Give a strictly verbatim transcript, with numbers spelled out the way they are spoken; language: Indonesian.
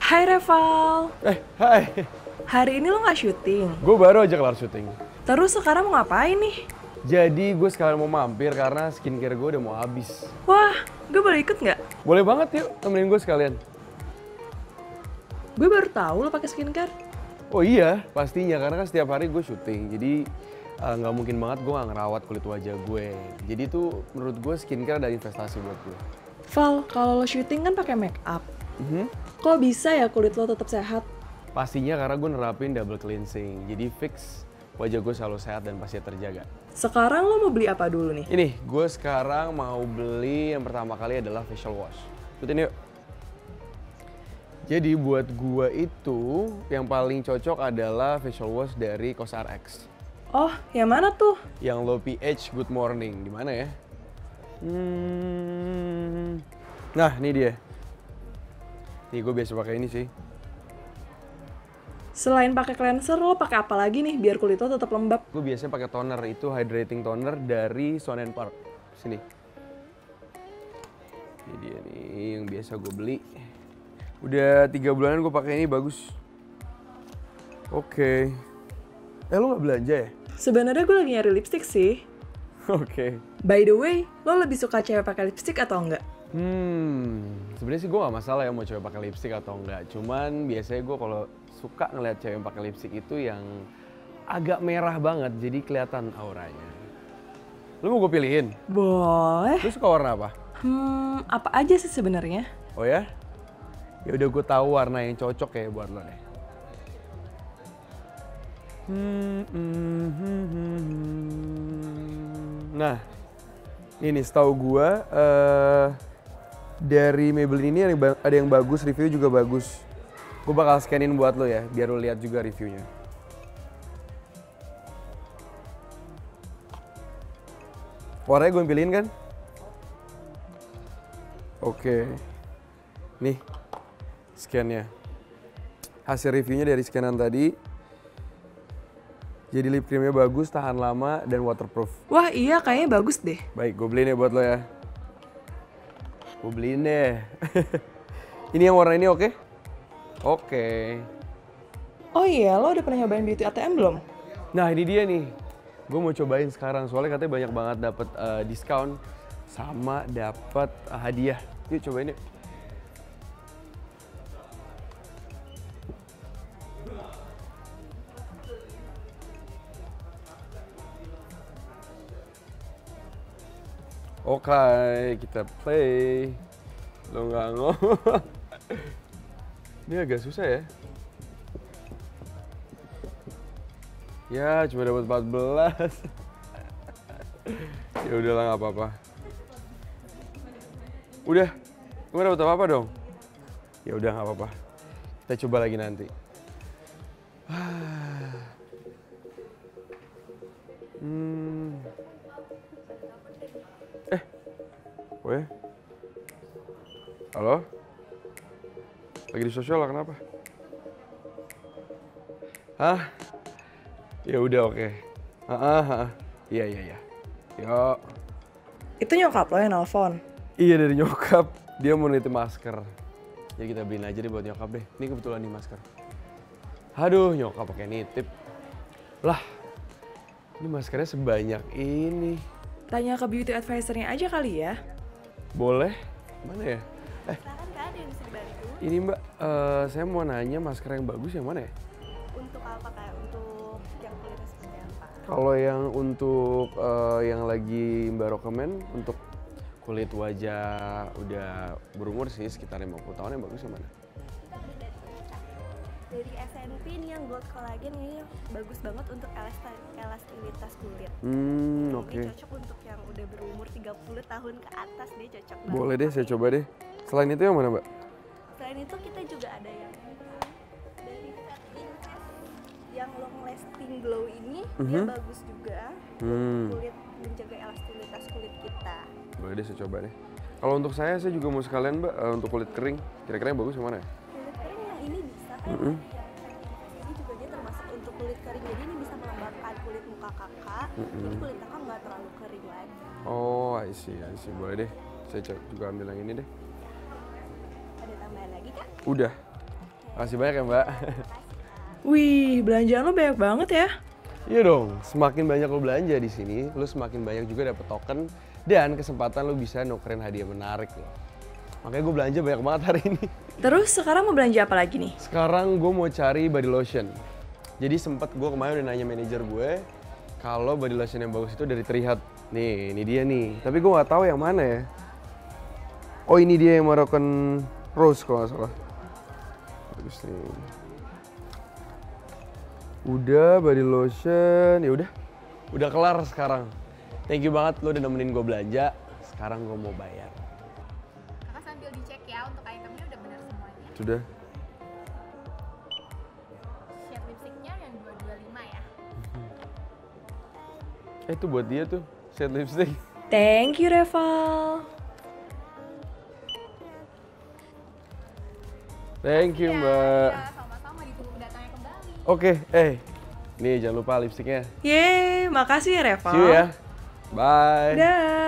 Hai Reval. Eh, hai. Hari ini lo nggak syuting? Gue baru aja kelar syuting. Terus sekarang mau ngapain nih? Jadi gue sekalian mau mampir karena skincare gue udah mau habis. Wah, gue boleh ikut nggak? Boleh banget yuk, temenin gue sekalian. Gue baru tahu lo pakai skincare. Oh iya, pastinya karena kan setiap hari gue syuting. Jadi nggak uh, mungkin banget gue nggak ngerawat kulit wajah gue. Jadi tuh menurut gue skincare ada investasi buat gue. Val, kalau lo syuting kan pakai make up. Mm-hmm. Kok bisa ya kulit lo tetap sehat? Pastinya karena gue nerapin double cleansing. Jadi fix wajah gue selalu sehat dan pasti terjaga. Sekarang lo mau beli apa dulu nih? Ini, gue sekarang mau beli yang pertama kali adalah facial wash. Ikutin yuk. Jadi buat gue itu yang paling cocok adalah facial wash dari COSRX. Oh, yang mana tuh? Yang low pH Good Morning. Di mana ya? Hmm. Nah, ini dia. Nih gue biasa pakai ini sih. Selain pakai cleanser, lo pakai apa lagi nih biar kulit lo tetap lembab? Gue biasanya pakai toner, itu hydrating toner dari Stone and Park. Sini. Ini dia nih yang biasa gue beli. Udah tiga bulanan gue pakai ini, bagus. Oke. Eh lo nggak belanja ya? Sebenarnya gue lagi nyari lipstick sih. Oke. By the way, lo lebih suka cewek pakai lipstick atau enggak? Hmm, sebenarnya sih gue gak masalah ya mau cewek pakai lipstick atau enggak. Cuman biasanya gue kalau suka ngeliat cewek yang pakai lipstick itu yang agak merah banget, jadi kelihatan auranya. Lu mau gue pilihin? Boleh. Lu suka warna apa? Hmm, apa aja sih sebenarnya? Oh ya? Ya udah gue tahu warna yang cocok ya buat lo deh. Hmm, hmm, hmm, hmm. Nah, ini setahu gue uh, dari Maybelline ini ada yang bagus, review juga bagus. Gue bakal scanin buat lo ya, biar lo lihat juga reviewnya. Warnanya gue pilihin kan? Oke. Nih, scan-nya. Hasil reviewnya dari scanan tadi. Jadi lip creamnya bagus, tahan lama, dan waterproof. Wah iya, kayaknya bagus deh. Baik, gue beliin ya buat lo ya. Gue beliin deh. Ini yang warna ini oke? Okay? Oke. Okay. Oh iya, lo udah pernah nyobain beauty A T M belum? Nah ini dia nih. Gue mau cobain sekarang, soalnya katanya banyak banget dapet uh, diskon sama dapet uh, hadiah. Yuk cobain yuk. Oke, okay, kita play. Lo nggak ngomong. Ini agak susah ya. Ya, cuma dapat empat belas. Ya udahlah, nggak apa-apa. Udah, gue dapat apa-apa dong? Ya udah nggak apa-apa. Kita coba lagi nanti. Hmm. Eh, weh. Halo? Lagi di sosial lah, kenapa? Hah? Ya udah oke. Heeh, iya iya iya. Yo. Itu nyokap lo yang nelfon? Iya dari nyokap. Dia mau nitip masker. Ya kita beliin aja deh buat nyokap deh. Ini kebetulan nih masker. Aduh, nyokap pakai nitip. Lah. Ini maskernya sebanyak ini. Tanya ke beauty advisor-nya aja kali ya. Boleh? Mana ya? Eh, Silakan Kak, ada yang bisa dibantu? ini Mbak, uh, saya mau nanya masker yang bagus yang mana ya? Untuk apa Kak? Untuk yang kulitnya seperti apa? Kalau yang untuk uh, yang lagi Mbak rekomen untuk kulit wajah udah berumur sih sekitar lima puluh tahun yang bagus yang mana? Kita ada dari Kak. Dari S N P ini yang gold collagen ini bagus banget untuk elasti- elastisitas kulit. Hmm, oke. Ini Okay. cocok untuk yang udah berumur tiga puluh tahun ke atas, dia cocok banget. Boleh deh, saya pakai. coba deh. Selain itu yang mana Mbak? Selain itu kita juga ada yang dari Fat Invest yang long lasting glow ini, dia Mhm. bagus juga Hmm. untuk kulit, menjaga elastisitas kulit kita. Boleh deh, saya coba deh. Kalau untuk saya, saya juga mau sekalian Mbak, uh, untuk kulit kering. Kira-kira yang bagus yang mana ya? Kulit kering yang ini bisa kan? Mhm. Ini juga dia termasuk untuk kulit kering, jadi ini bisa melembabkan kulit muka kakak, Mhm. jadi kulit kakak nggak terlalu kering lagi. Oh, I see, I see. Boleh deh. Saya co- juga ambil yang ini deh. Ada tambahan lagi Kak? Udah. Oke, Makasih banyak ya Mbak. Wih, belanjaan lo banyak banget ya. Iya dong, semakin banyak lo belanja di sini, lo semakin banyak juga dapet token dan kesempatan lo bisa nukerin hadiah menarik loh. Makanya gue belanja banyak banget hari ini. Terus sekarang mau belanja apa lagi nih? Sekarang gue mau cari body lotion. Jadi sempet gue kemarin udah nanya manajer gue kalau body lotion yang bagus itu dari Trihat. Nih, ini dia nih. Tapi gue nggak tahu yang mana ya. Oh ini dia yang Moroccan Rose kalau nggak salah. Bagus nih. Udah body lotion, ya udah, udah kelar sekarang. Thank you banget lo udah nemenin gue belanja. Sekarang gue mau bayar. Kakak sambil dicek ya untuk itemnya udah benar semuanya. Sudah. Shade lipstiknya yang dua dua lima ya. Eh itu buat dia tuh, shade lipstick. Thank you, Reval. Thank you mbak. Ya, sama-sama ditunggu kedatangannya kembali. Oke, eh, nih jangan lupa lipstiknya. Yeay, makasih ya, Reval. See you ya. Bye. Dah.